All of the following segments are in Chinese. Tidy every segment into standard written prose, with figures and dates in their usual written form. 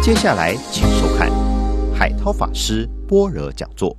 接下来请收看海涛法师般若讲座。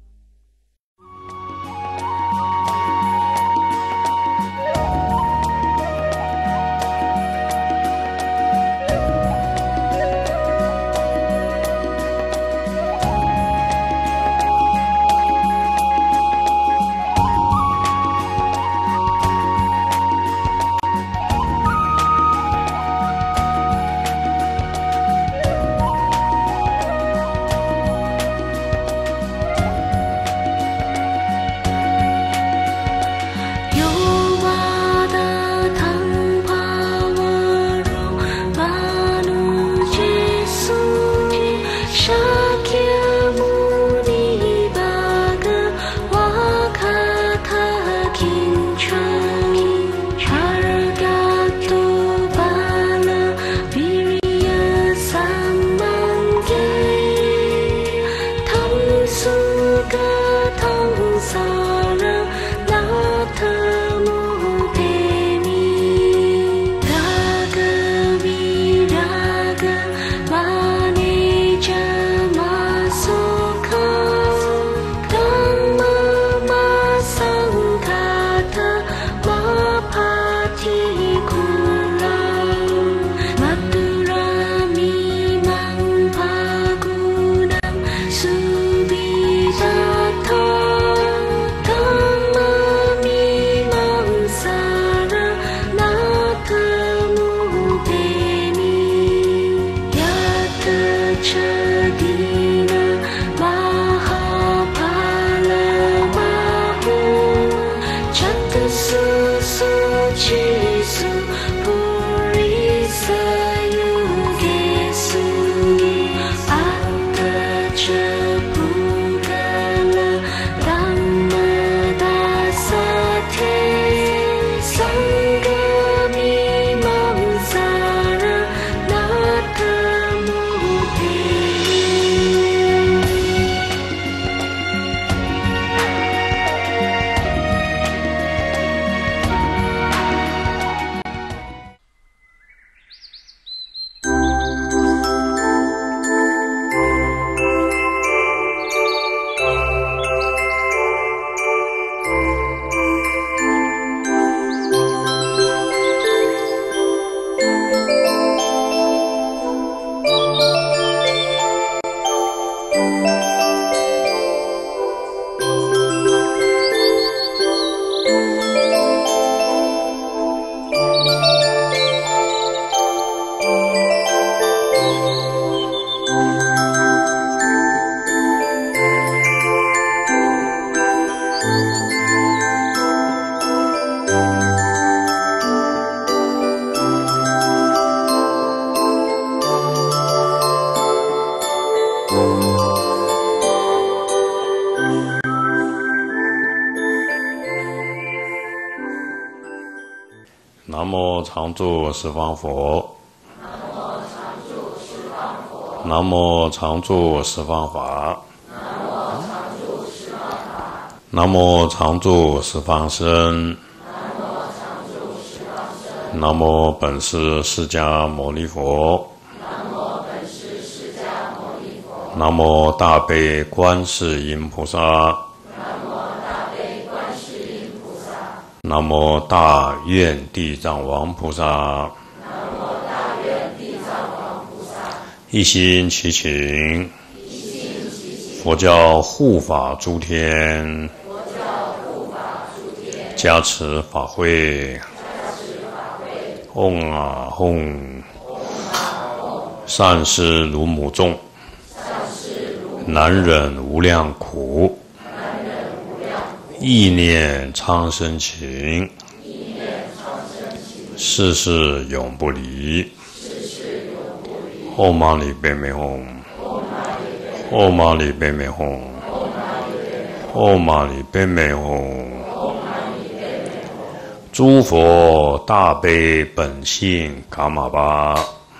南无常住十方佛。南无常住十方法。南无常住十方身。南无本师释迦牟尼佛。南无大悲观世音菩萨。南无大愿地藏王菩萨。一心祈请佛教护法诸天加持法会。唵啊吽，善施如母众，难忍无量苦，意念苍生情，世事永不离。唵嘛呢叭咪吽，唵嘛呢叭咪吽，唵嘛呢叭咪吽。诸佛大悲本性伽玛巴，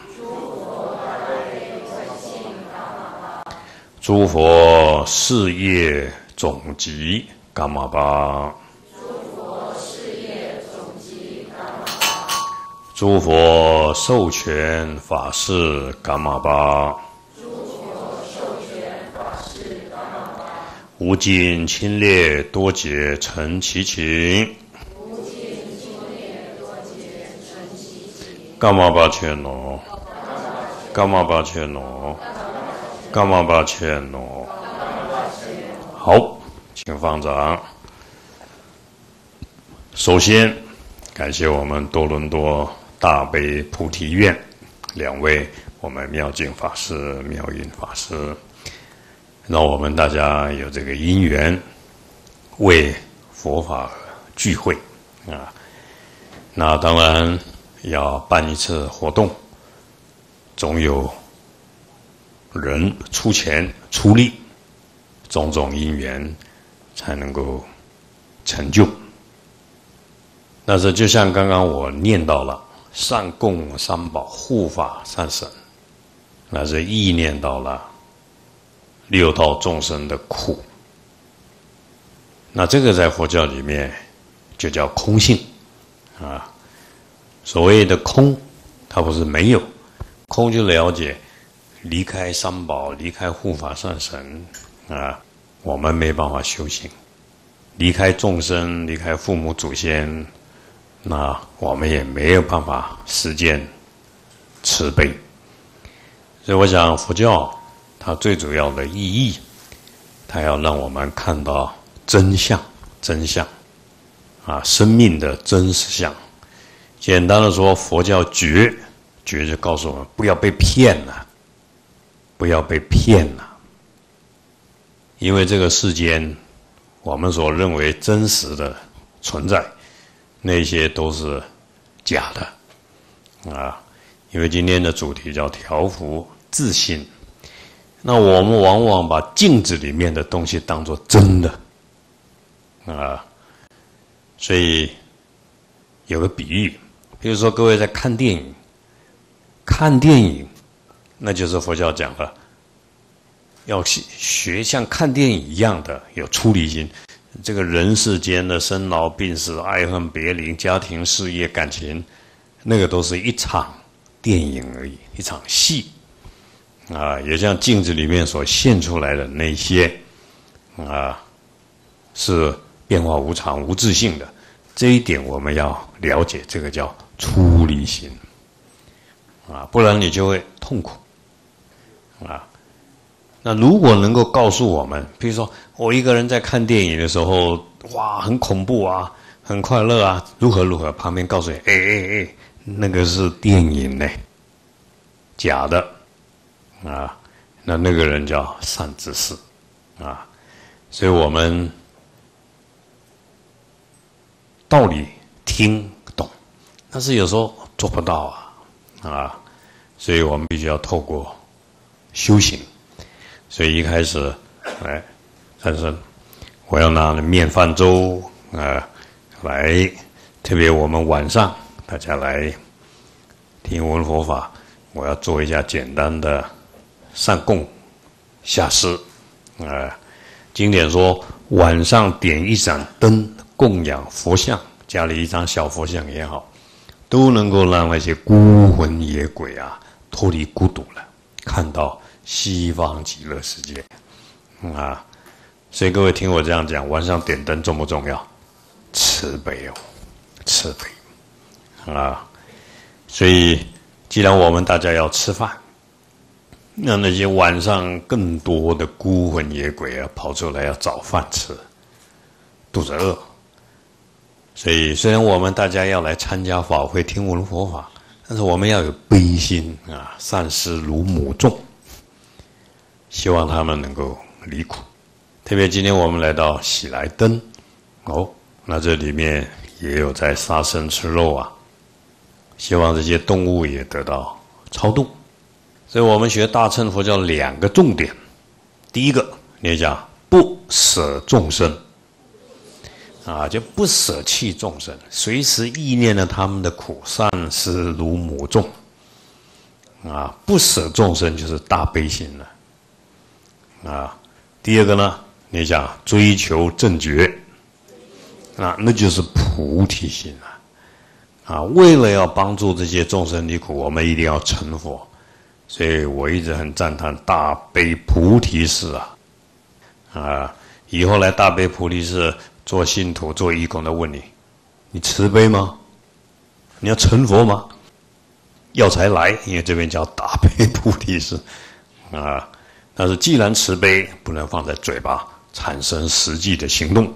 诸佛事业总集伽玛巴， 诸佛授权法事伽玛巴，无尽清冽多劫成其情，伽玛巴切诺，伽玛巴切诺，伽玛巴切诺。好，请放掌。首先，感谢我们多伦多大悲菩提院两位我们妙净法师、妙音法师，让我们大家有这个因缘为佛法聚会啊。那当然要办一次活动，总有人出钱出力，种种因缘才能够成就。但是就像刚刚我念到了善供三宝、护法三神，那是意念到了六道众生的苦。那这个在佛教里面就叫空性啊。所谓的空，它不是没有，空就了解离开三宝、离开护法善神啊，我们没办法修行；离开众生、离开父母祖先，那我们也没有办法实践慈悲。所以我想佛教它最主要的意义，它要让我们看到真相啊，生命的真实相。简单的说，佛教觉就告诉我们不要被骗了，不要被骗了。因为这个世间我们所认为真实的存在，那些都是假的啊。因为今天的主题叫调伏自心，那我们往往把镜子里面的东西当作真的啊。所以有个比喻，比如说各位在看电影，那就是佛教讲的，要学像看电影一样的有出离心。这个人世间的生老病死、爱恨别离、家庭事业感情，那个都是一场电影而已，一场戏啊。也像镜子里面所现出来的那些啊，是变化无常、无自性的。这一点我们要了解，这个叫出离心啊，不然你就会痛苦啊。那如果能够告诉我们，比如说我一个人在看电影的时候，哇，很恐怖啊，很快乐啊，如何，旁边告诉你，那个是电影呢，假的啊，那个人叫善知识啊。所以我们道理听懂，但是有时候做不到啊，所以我们必须要透过修行。所以一开始，但是我要拿面饭粥来，特别我们晚上大家来听闻佛法，我要做一下简单的善供下施经典说，晚上点一盏灯供养佛像，家里一张小佛像也好，都能够让那些孤魂野鬼啊脱离孤独了，看到西方极乐世界啊。所以各位听我这样讲，晚上点灯重不重要？慈悲哦，慈悲啊。所以既然我们大家要吃饭，那些晚上更多的孤魂野鬼啊跑出来要找饭吃，肚子饿。所以虽然我们大家要来参加法会听闻佛法，但是我们要有悲心啊，善施如母众，希望他们能够离苦。特别今天我们来到喜来登那这里面也有在杀生吃肉啊，希望这些动物也得到超度。所以我们学大乘佛教两个重点，第一个你讲不舍众生啊，就不舍弃众生，随时意念了他们的苦，善施如母众啊，不舍众生就是大悲心了啊。第二个呢，你讲追求正觉那就是菩提心了为了要帮助这些众生离苦，我们一定要成佛。所以我一直很赞叹大悲菩提寺以后来大悲菩提寺做信徒、做义工的问你：你慈悲吗？你要成佛吗？要才来，因为这边叫大悲菩提寺但是既然慈悲，不能放在嘴巴，产生实际的行动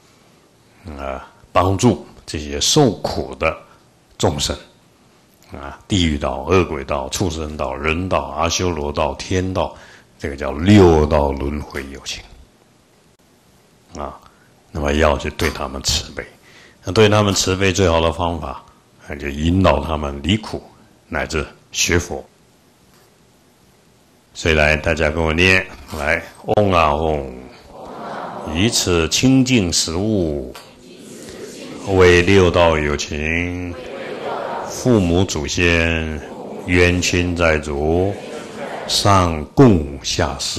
帮助这些受苦的众生地狱道、恶鬼道、畜生道、人道、阿修罗道、天道，这个叫六道轮回有情那么要去对他们慈悲。那对他们慈悲最好的方法就引导他们离苦，乃至学佛。所以来，大家跟我念来：嗡啊吽，以此清净食物，为六道有情、父母祖先、冤亲债主上供下施。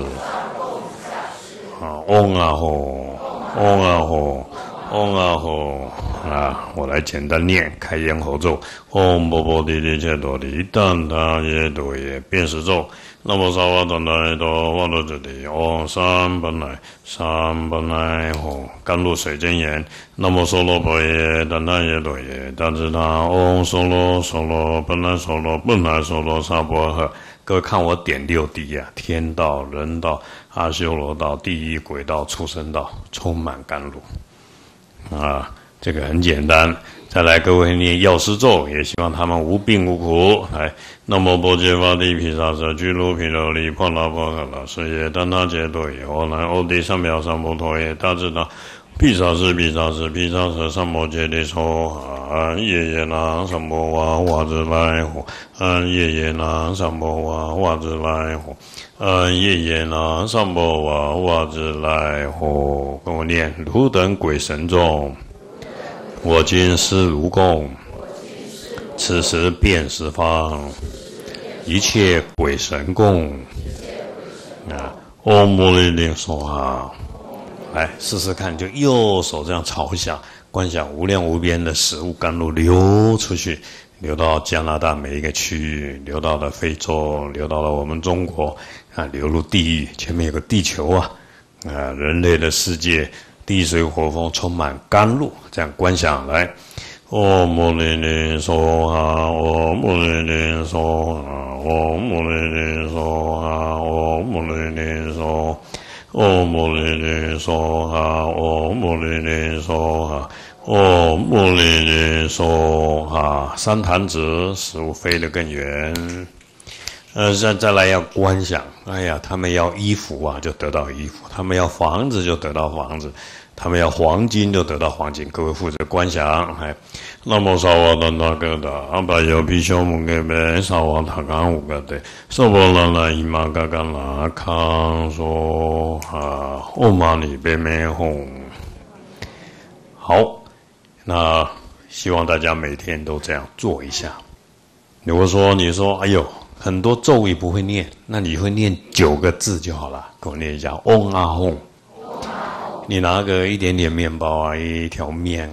嗡啊吽，嗡啊吽，嗡啊吽我来简单念开咽喉咒：唵波波提提切多提怛他耶多耶变识咒。那么萨瓦当来多瓦多这里唵三本来三本来吽甘露水真言。那么娑罗婆耶怛他耶多耶大智他唵娑罗娑罗本来娑罗本来娑罗萨婆诃。各位看我点六地天道、人道、阿修罗道、地狱鬼道、畜生道，充满甘露这个很简单。再来，各位念药师咒，也希望他们无病无苦。来，南无般揭伐帝毗沙遮俱卢毗罗离婆罗婆诃那世耶怛他揭多耶阿难欧帝三藐三菩提耶大智大毗沙遮毗沙遮毗沙遮三摩揭帝娑耶耶那三摩哇哇自来吽耶耶那三摩哇哇自来吽耶耶那三摩哇哇自来吽。跟我念汝等鬼神众，我今施如供，此时遍十方一切鬼神供唵摩尼灵娑哈。来试试看，就右手这样朝下观想无量无边的食物甘露流出去，流到加拿大每一个区域，流到了非洲，流到了我们中国流入地狱。前面有个地球人类的世界，地水火风充满甘露，这样观想来。唵摩尼灵娑哈，唵摩尼灵娑哈，唵摩尼灵娑哈，唵摩尼灵娑，唵摩尼灵娑哈，唵摩尼灵娑哈，唵摩尼灵娑哈。三弹指，食物飞得更远。再来要观想，哎呀，他们要衣服就得到衣服；他们要房子就得到房子；他们要黄金就得到黄金。各位负责观想。那么萨瓦当那个的阿巴尤毗修姆给贝萨瓦塔冈五个的娑婆那那伊玛嘎嘎那康说唵嘛呢呗咪吽。好，那希望大家每天都这样做一下。如果说你说哎呦很多咒语不会念，那你会念9个字就好了。跟我念一下嗡啊吽。你拿个一点点面包一条面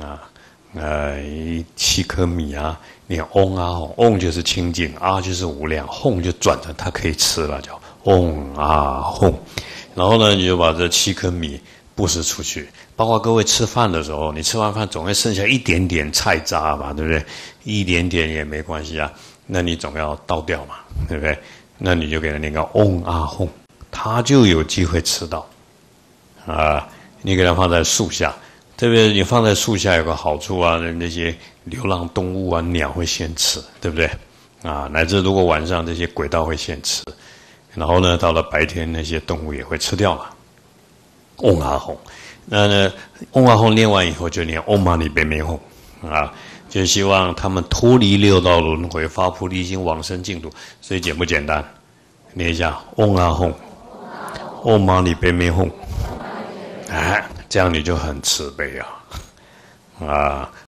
7颗米念嗡啊吽。嗡就是清净，就是无量，吽就转成它可以吃了，叫嗡啊吽。然后呢，你就把这7颗米布施出去。包括各位吃饭的时候，你吃完饭总会剩下一点点菜渣吧，对不对？一点点也没关系那你总要倒掉嘛，对不对？那你就给他念个嗡啊吽，他就有机会吃到你给他放在树下，特别你放在树下有个好处那些流浪动物鸟会先吃，对不对乃至如果晚上这些鬼道会先吃，然后呢到了白天那些动物也会吃掉了。嗡啊吽，那呢嗡啊吽念完以后就念唵嘛呢呗咪吽就希望他们脱离六道轮回，发菩提心，往生净土。所以简不简单？念一下嗡啊吽，唵嘛呢呗咪吽，这样你就很慈悲